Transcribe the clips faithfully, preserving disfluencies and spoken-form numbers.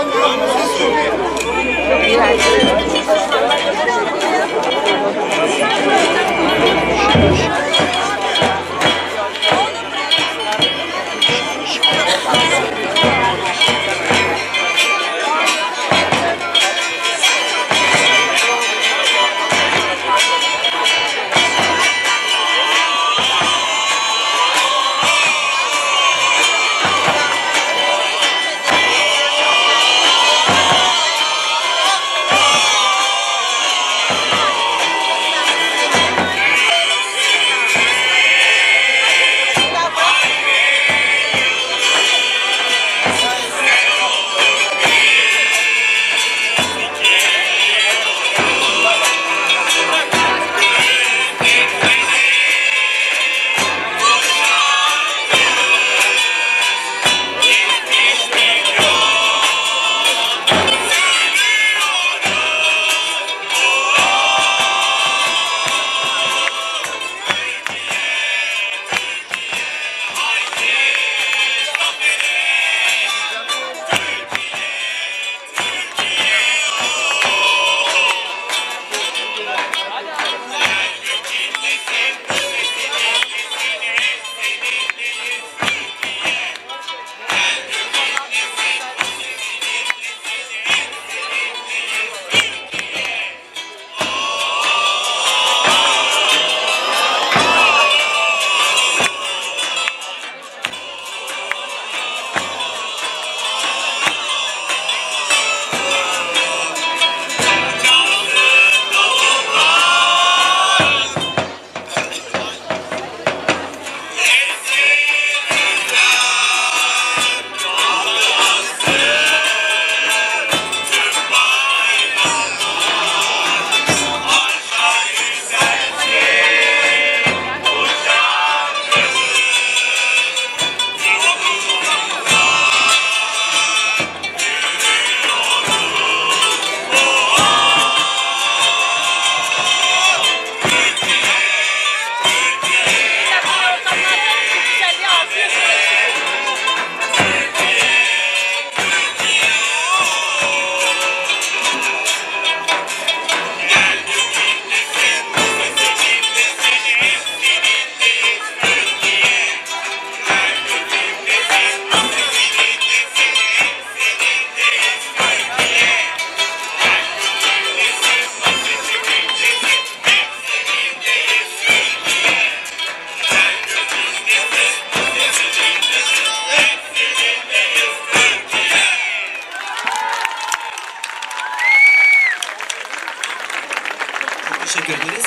teşekkür ederiz.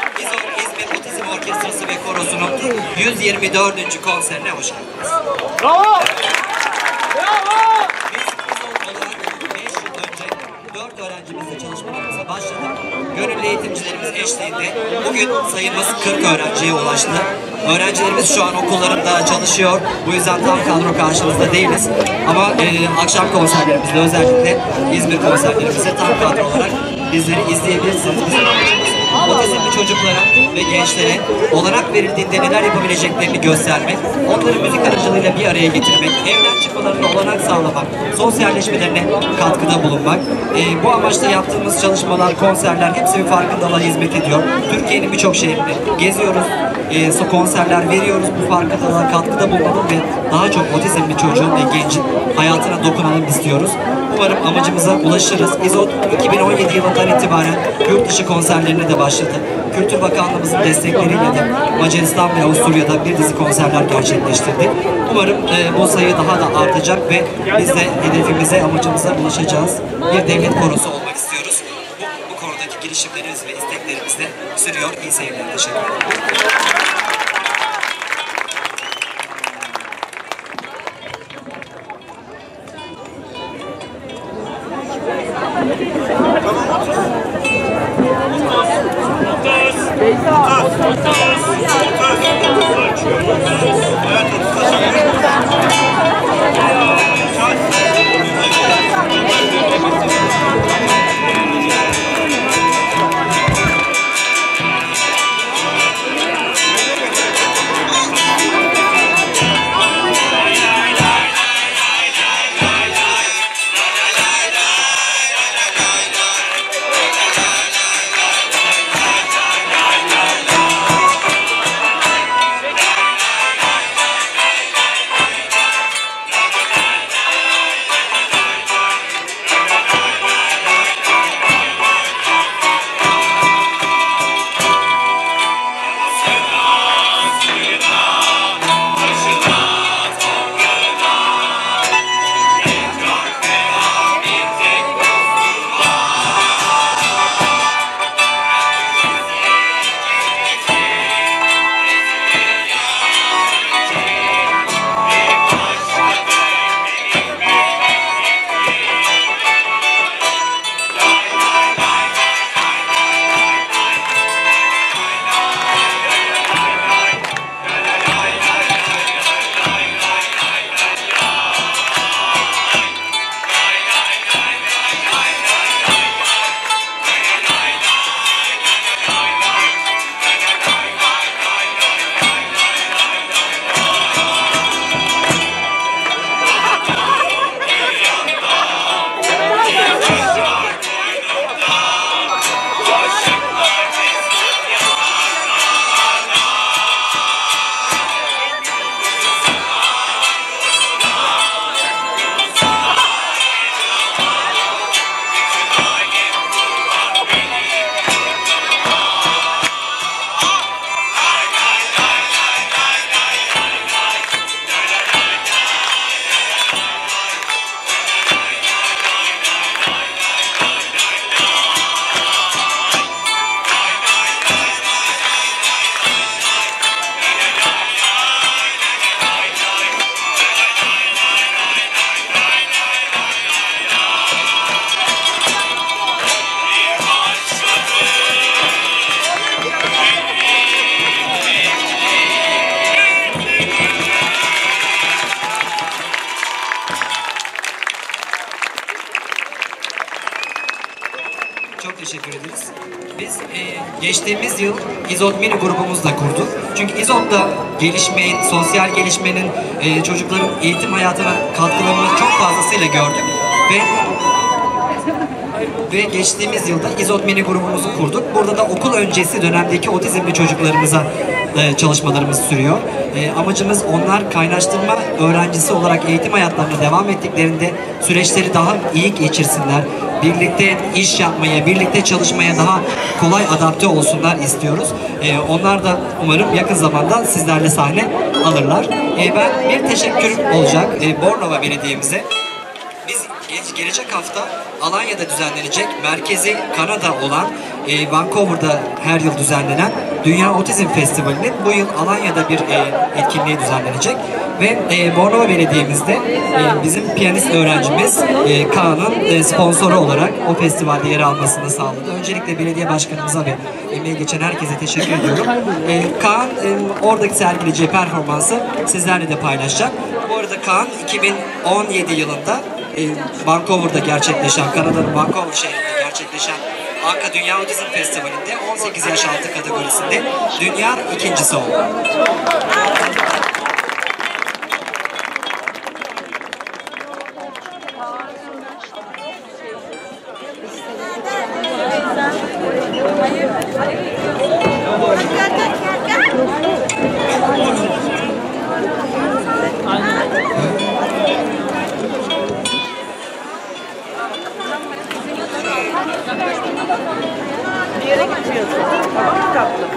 İzmir Otizm Orkestrası ve Korosu'nun yüz yirmi dördüncü konserine hoş geldiniz. Bravo! Bravo! Biz İzot olarak beş yıl önce dört öğrencimizle çalışmalarımıza başladık. Gönüllü eğitimcilerimiz eşliğinde bugün sayımız kırk öğrenciye ulaştı. Öğrencilerimiz şu an okullarında çalışıyor. Bu yüzden tam kadro karşınızda değiliz. Ama e, akşam konserlerimizde, özellikle İzmir konserlerimizde tam kadro olarak bizleri izleyebilirsiniz. Bizim amacımız otizmli çocuklara ve gençlere olanak verildiğinde neler yapabileceklerini göstermek, onları müzik aracılığıyla bir araya getirmek, evden çıkmalarına olanak sağlamak, sosyalleşmelerine katkıda bulunmak. E, bu amaçla yaptığımız çalışmalar, konserler hepsi bir farkındalığa hizmet ediyor. Türkiye'nin birçok şehrinde geziyoruz, e, konserler veriyoruz. Bu farkındalığa katkıda bulunalım ve daha çok otizmli çocuğun ve gencin hayatına dokunalım istiyoruz. Umarım amacımıza ulaşırız. İzot iki bin on yedi yılından itibaren yurt dışı konserlerine de başladı. Kültür Bakanlığımızın destekleriyle de Macaristan ve Avusturya'da bir dizi konserler gerçekleştirdik. Umarım e, bu sayı daha da artacak ve biz de hedefimize, amacımıza ulaşacağız. Bir devlet korosu olmak istiyoruz. Bu, bu konudaki girişimlerimiz ve isteklerimiz de sürüyor. İyi seyirler. Teşekkür ederim. çok teşekkür ederiz. Biz e, geçtiğimiz yıl İzot Mini grubumuzla kurduk. Çünkü İzot'ta gelişmenin, sosyal gelişmenin, e, çocukların eğitim hayatına katkılarını çok fazlasıyla gördük. Ve Ve geçtiğimiz yılda İzot Mini grubumuzu kurduk. Burada da okul öncesi dönemdeki otizmli çocuklarımıza e, çalışmalarımız sürüyor. E, amacımız onlar kaynaştırma öğrencisi olarak eğitim hayatlarına devam ettiklerinde süreçleri daha iyi geçirsinler. Birlikte iş yapmaya, birlikte çalışmaya daha kolay adapte olsunlar istiyoruz. E, onlar da umarım yakın zamanda sizlerle sahne alırlar. E, ben bir teşekkürüm olacak e, Bornova Belediye'mize. Biz gelecek hafta Alanya'da düzenlenecek, merkezi Kanada olan e, Vancouver'da her yıl düzenlenen Dünya Otizm Festivali'nin bu yıl Alanya'da bir e, etkinliği düzenlenecek. Ve e, Bornova Belediye'mizde e, bizim piyanist öğrencimiz e, Kaan'ın e, sponsoru olarak o festivalde yer almasını sağladı. Öncelikle belediye başkanımıza ve emeği geçen herkese teşekkür ediyorum. E, Kaan e, oradaki sergileyeceği performansı sizlerle de paylaşacak. Bu arada Kaan iki bin on yedi yılında e, Vancouver'da gerçekleşen, Kanada'nın Vancouver şehrinde gerçekleşen Anka Dünya Otizm Festivali'nde on sekiz yaş altı kategorisinde dünya ikincisi oldu. Bir yere gitmiyorsun. Tamam mı tatlım?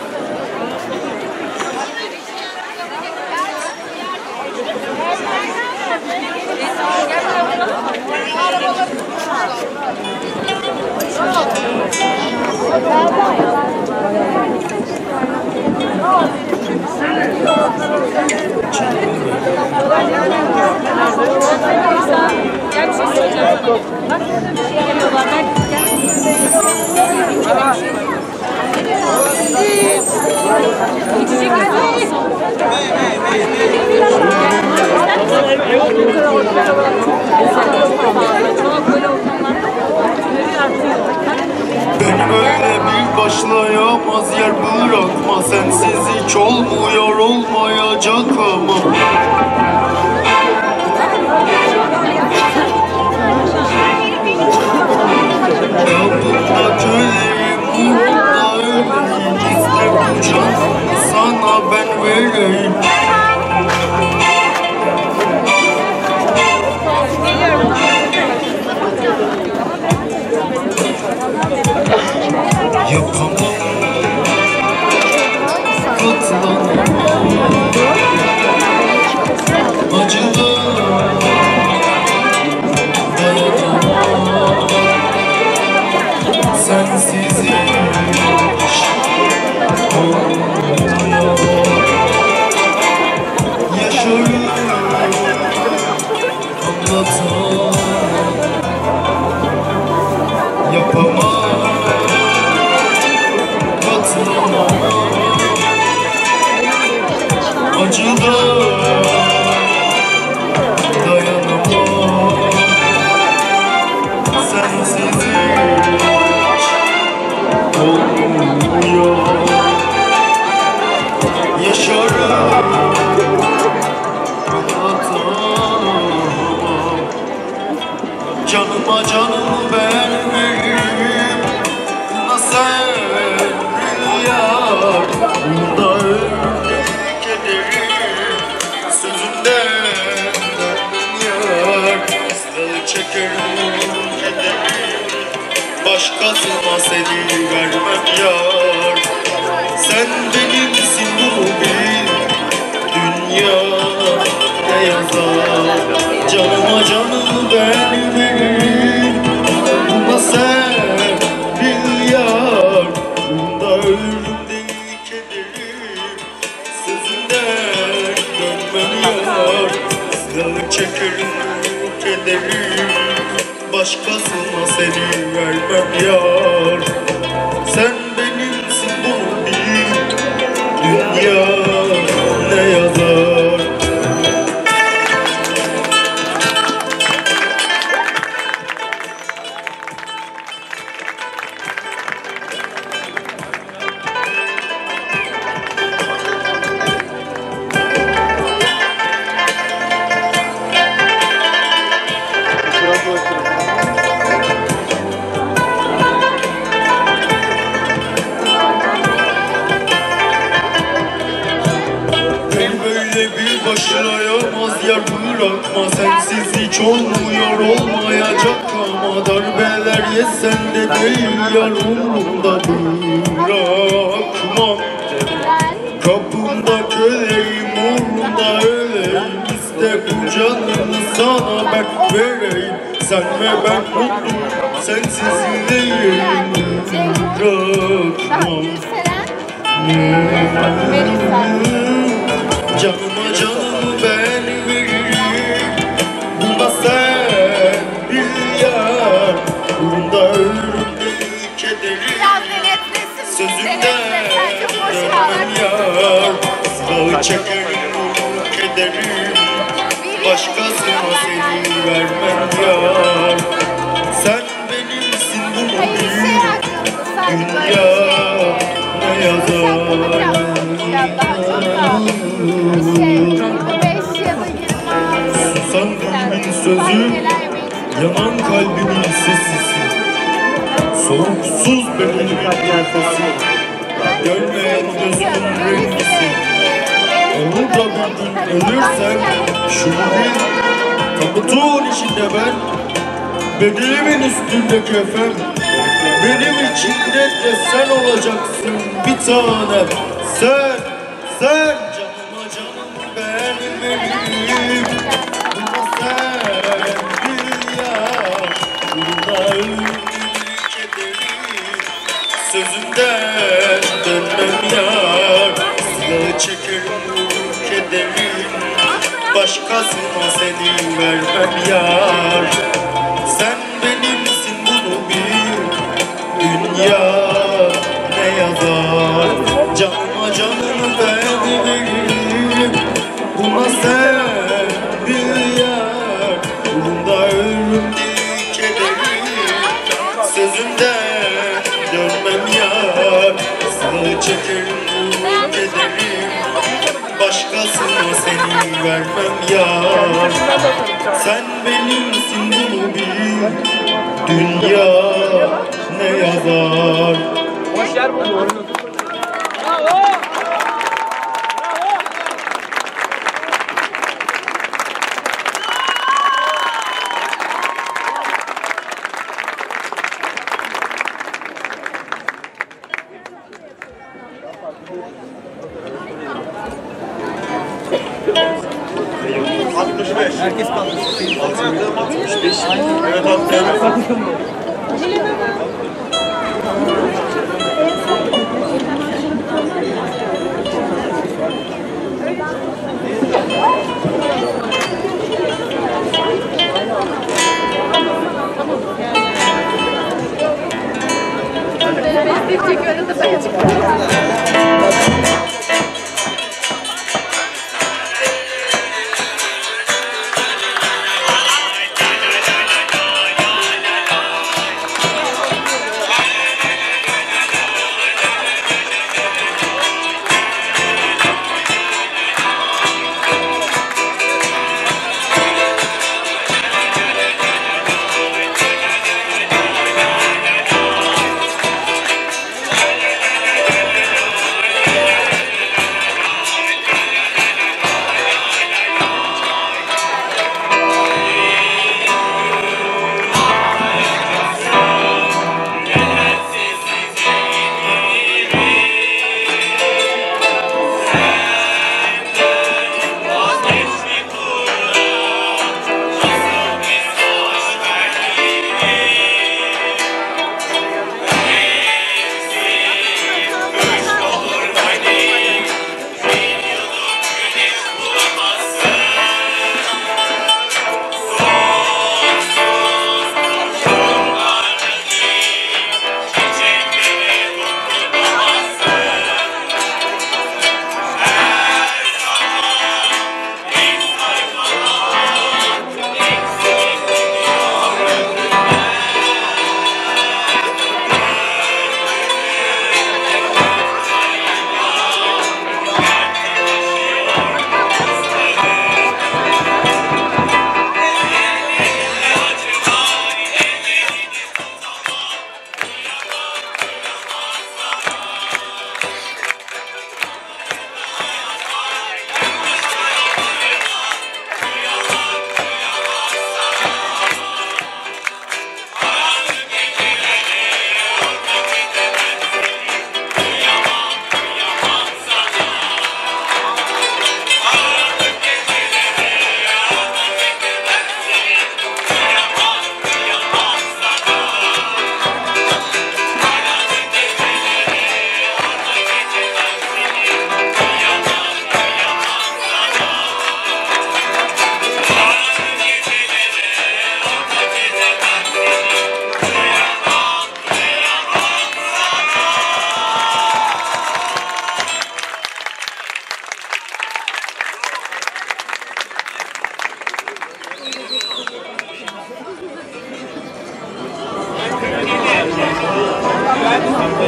Gel bir şey söyleyeceğim sana. Bak burada bir şey yapıyorlar. İçecek misin? Beni böyle bir başlayamaz yer bırakma. Sensiz hiç olmuyor, olmayacak ama Kapında köleyim, burada öleyim. İster bu canımı sana ben vereyim. Yapamam, katlanamam, acılar dayanamam. Sensiz hiç olmuyor. Yaşarım, anlatamam, yapamam. Acıda dayanamam. Sensiz hiç olmuyor. Yaşarım, anlatamam. Canıma canımı vermeyeyim. Nasıl rüya burada öldük kederim. Sözünden dönmüyor, ıslığı çekerim kederim. Başkasına seni vermem yar. Sen benimsin bunu bil. Dünya ne yazar? Canıma canımı vermeyeyim. Buna sen bil yar. Bunda ölüm değil kederim. Sözünden dönmem yar. Islığı çekerim kederim. Başkasına seni vermem yar. Sen benimsin bunu bil. Dünya ne yazar? sensiz hiç olmuyor olmayacak. Ama darbeler yesen de değil yar umurumda bırakmam. Kapımda köleyim umurumda öleyim. İste bu canını sana ben vereyim. Sen ve ben mutlu sensiz değilim bırakmam. Canıma canımı ben veririm. Bunda sen bir yar. Bunda ölürüm değil kederim. Sözümden dönmem yar. Silahı çekerim kederim. Başkasına seni vermem yar. Sen benimsin bunu bil. Dünya ne yazar? Susan dilimin sözü, yanan kalbimin sesisin. Soğuksuz bedenimin nefesi, görmeyen gözümün rengisi. Olur da bir gün ölürsem şunu bil, tabutun içinde ben, bedenimin üstünde kefen. Benim içimde de sen olacaksın bir tane. Sen, sen canıma canım ben veririm. Buna sen bir yar. Buna ölümün kederi. Sözünden dönmem yar. Silahı çekerim kederim. Başkasına seni vermem yar. Sen benimsin bunu bil. Dünya ne yazar? Canıma canımı ben veririm. Buna sen bir yar. Bunda ölüm değil kederim. Sözümden dönmem yar. Silahı çekerim bu kederim. Başkasına seni vermem yar. Sen benimsin bunu bil. Dünya ne yazar? Boş yer buldu. Bravo! altmış beş. Herkes kaldı. altmış beş. Evet altmış beş. Çekiyoruz da ben çıkıyorum.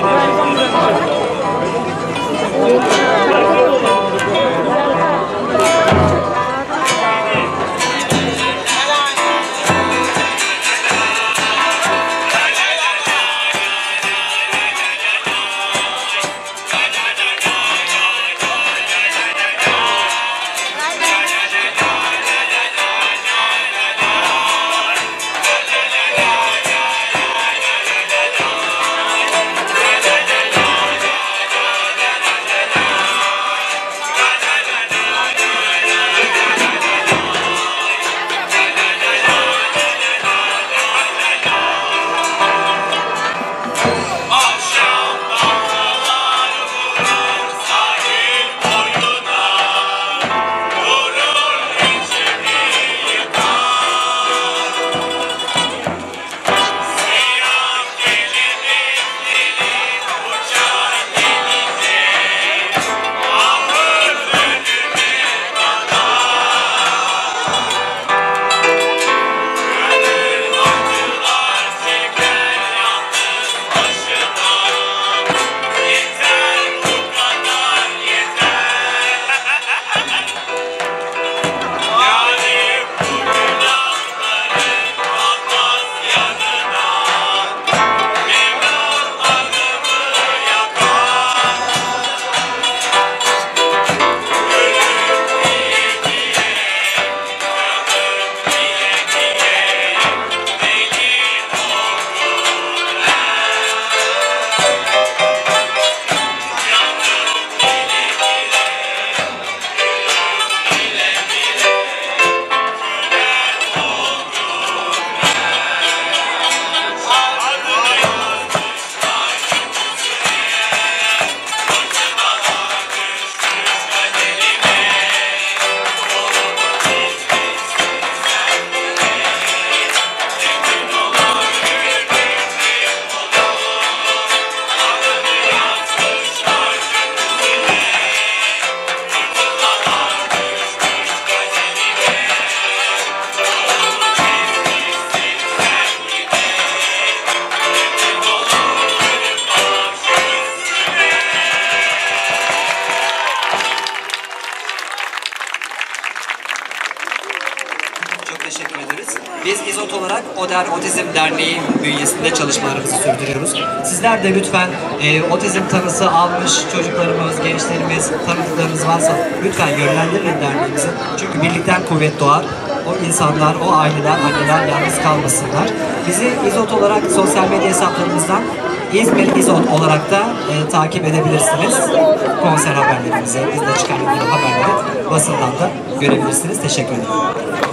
Teşekkür ederiz. Biz İzot olarak Oder Otizm Derneği bünyesinde çalışmalarımızı sürdürüyoruz. Sizler de lütfen e, otizm tanısı almış çocuklarımız, gençlerimiz, tanıdıklarınız varsa lütfen yönlendirin derneğimizi. Çünkü birlikten kuvvet doğar. O insanlar, o aileler, anneler yalnız kalmasınlar. Bizi İzot olarak sosyal medya hesaplarımızdan İzmir İzot olarak da e, takip edebilirsiniz. Konser haberlerimizi, bizde çıkan haberleri basından da görebilirsiniz. Teşekkür ederim.